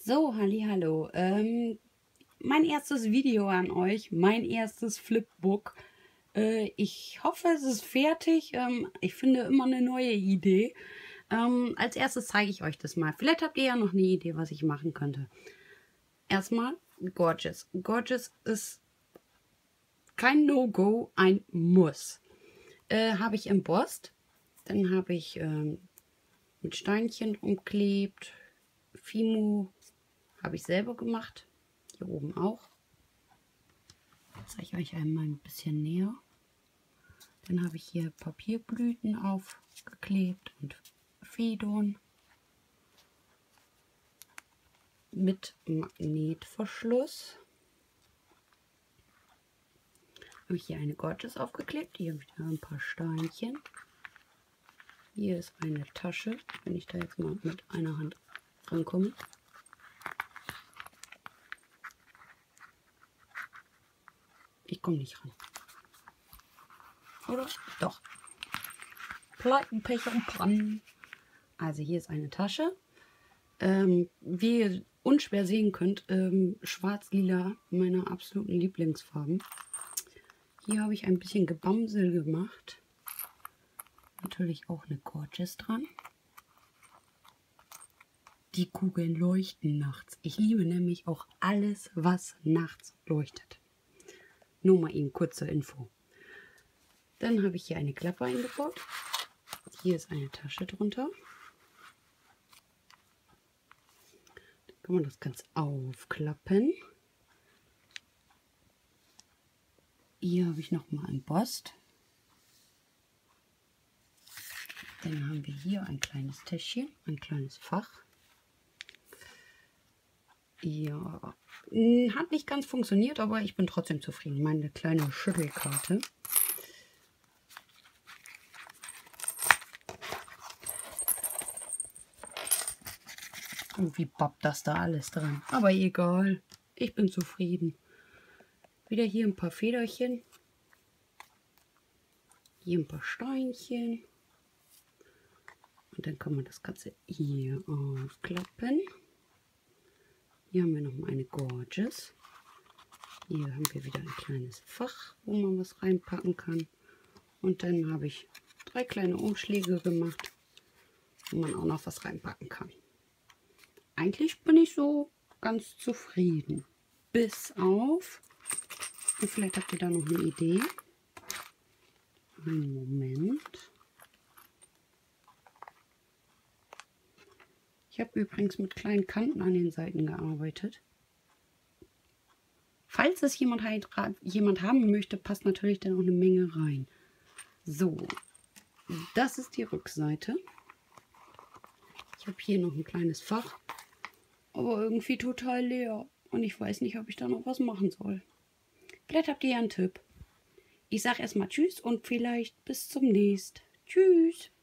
So, hallihallo. Mein erstes Video an euch, mein erstes Flipbook. Ich hoffe, es ist fertig. Ich finde immer eine neue Idee. Als erstes zeige ich euch das mal. Vielleicht habt ihr ja noch eine Idee, was ich machen könnte. Erstmal Gorgeous. Gorgeous ist kein No-Go, ein Muss. Habe ich embossed. Dann habe ich mit Steinchen umklebt. Fimo habe ich selber gemacht. Hier oben auch. Das zeige ich euch einmal ein bisschen näher. Dann habe ich hier Papierblüten aufgeklebt und Federn mit Magnetverschluss. Habe ich hier eine Gorgeous aufgeklebt. Hier habe ich da ein paar Steinchen. Hier ist eine Tasche, wenn ich da jetzt mal mit einer Hand rankomme. Ich komme nicht ran. Oder? Doch. Pleiten, Pech und Pannen. Also hier ist eine Tasche. Wie ihr unschwer sehen könnt, schwarz-lila, meine absoluten Lieblingsfarben. Hier habe ich ein bisschen Gebamsel gemacht. Natürlich auch eine Gorgeous dran. Die Kugeln leuchten nachts. Ich liebe nämlich auch alles, was nachts leuchtet. Nur mal eben kurze Info. Dann habe ich hier eine Klappe eingebaut. Hier ist eine Tasche drunter. Dann kann man das Ganze aufklappen. Hier habe ich nochmal embossed. Dann haben wir hier ein kleines Täschchen, ein kleines Fach. Ja, hat nicht ganz funktioniert, aber ich bin trotzdem zufrieden. Meine kleine Schüttelkarte. Irgendwie babbt das da alles dran. Aber egal, ich bin zufrieden. Wieder hier ein paar Federchen. Hier ein paar Steinchen. Und dann kann man das Ganze hier aufklappen. Hier haben wir noch mal eine Gorgeous. Hier haben wir wieder ein kleines Fach, wo man was reinpacken kann. Und dann habe ich 3 kleine Umschläge gemacht, wo man auch noch was reinpacken kann. Eigentlich bin ich so ganz zufrieden. Bis auf, und vielleicht habt ihr da noch eine Idee. Einen Moment. Ich habe übrigens mit kleinen Kanten an den Seiten gearbeitet. Falls es jemand haben möchte, passt natürlich dann auch eine Menge rein. So, das ist die Rückseite. Ich habe hier noch ein kleines Fach, aber irgendwie total leer. Und ich weiß nicht, ob ich da noch was machen soll. Vielleicht habt ihr ja einen Tipp. Ich sage erstmal Tschüss und vielleicht bis zum nächsten. Tschüss.